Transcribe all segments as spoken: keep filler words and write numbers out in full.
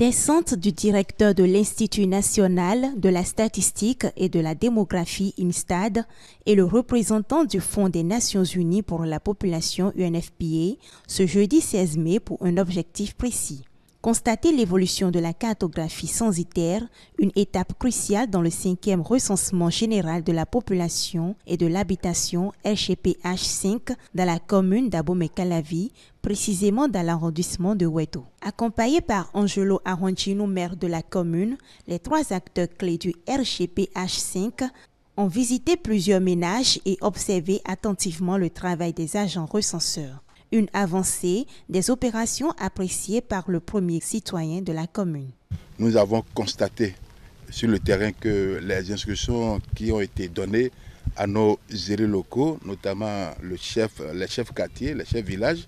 Descente du directeur de l'Institut national de la statistique et de la démographie INSTAD et le représentant du Fonds des Nations unies pour la population U N F P A ce jeudi seize mai pour un objectif précis. Constater l'évolution de la cartographie censitaire, une étape cruciale dans le cinquième recensement général de la population et de l'habitation R G P H cinq dans la commune d'Abomey-Calavi, précisément dans l'arrondissement de Weto. Accompagné par Angelo Arrangino, maire de la commune, les trois acteurs clés du R G P H cinq ont visité plusieurs ménages et observé attentivement le travail des agents recenseurs. Une avancée des opérations appréciées par le premier citoyen de la commune. Nous avons constaté sur le terrain que les instructions qui ont été données à nos élus locaux, notamment le chef, les chefs quartiers, les chefs villages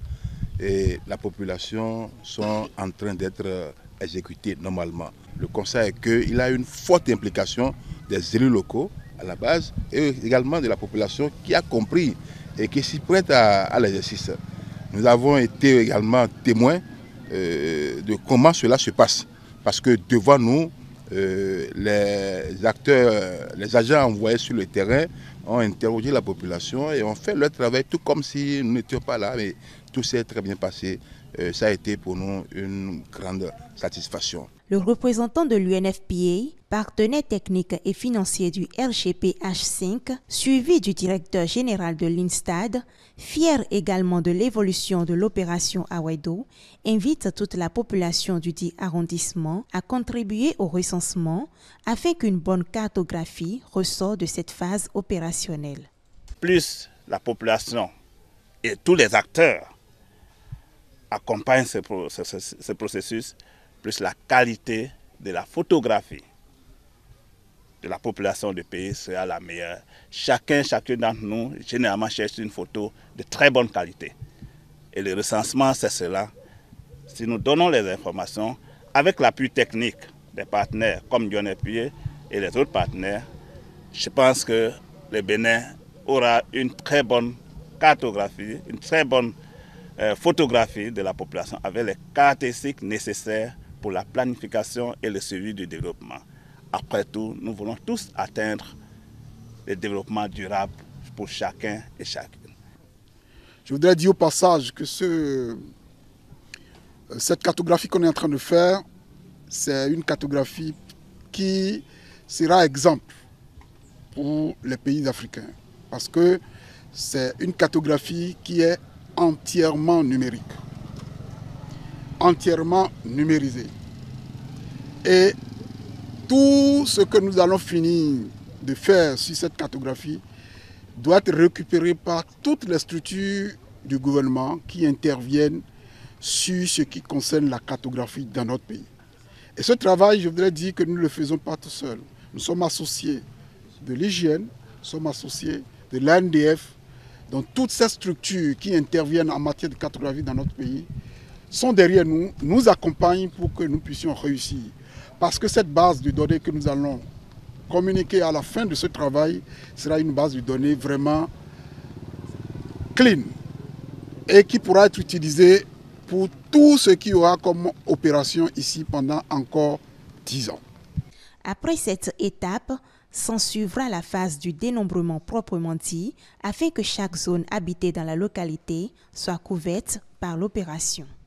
et la population sont en train d'être exécutées normalement. Le constat est qu'il y a une forte implication des élus locaux à la base et également de la population qui a compris et qui s'y prête à, à l'exercice. Nous avons été également témoins euh, de comment cela se passe. Parce que devant nous, euh, les acteurs, les agents envoyés sur le terrain ont interrogé la population et ont fait leur travail tout comme si nous n'étions pas là. Mais tout s'est très bien passé. Euh, ça a été pour nous une grande satisfaction. Le représentant de l'U N F P A, partenaire technique et financier du R G P H cinq, suivi du directeur général de l'INSTAD, fier également de l'évolution de l'opération à Weto, invite toute la population du dit arrondissement à contribuer au recensement afin qu'une bonne cartographie ressorte de cette phase opérationnelle. Plus la population et tous les acteurs accompagnent ce, ce, ce processus, plus la qualité de la photographie de la population du pays sera la meilleure. Chacun, chacun d'entre nous, généralement cherche une photo de très bonne qualité. Et le recensement, c'est cela. Si nous donnons les informations, avec l'appui technique des partenaires comme U N F P A et les autres partenaires, je pense que le Bénin aura une très bonne cartographie, une très bonne euh, photographie de la population avec les caractéristiques nécessaires pour la planification et le suivi du développement. Après tout, nous voulons tous atteindre le développement durable pour chacun et chacune. Je voudrais dire au passage que ce, cette cartographie qu'on est en train de faire, c'est une cartographie qui sera exemple pour les pays africains. Parce que c'est une cartographie qui est entièrement numérique, entièrement numérisée. Et tout ce que nous allons finir de faire sur cette cartographie doit être récupéré par toutes les structures du gouvernement qui interviennent sur ce qui concerne la cartographie dans notre pays. Et ce travail, je voudrais dire que nous ne le faisons pas tout seuls. Nous sommes associés de l'hygiène, nous sommes associés de l'A N D F, donc toutes ces structures qui interviennent en matière de cartographie dans notre pays sont derrière nous, nous accompagnent pour que nous puissions réussir. Parce que cette base de données que nous allons communiquer à la fin de ce travail sera une base de données vraiment clean et qui pourra être utilisée pour tout ce qui aura comme opération ici pendant encore dix ans. Après cette étape, s'ensuivra la phase du dénombrement proprement dit afin que chaque zone habitée dans la localité soit couverte par l'opération.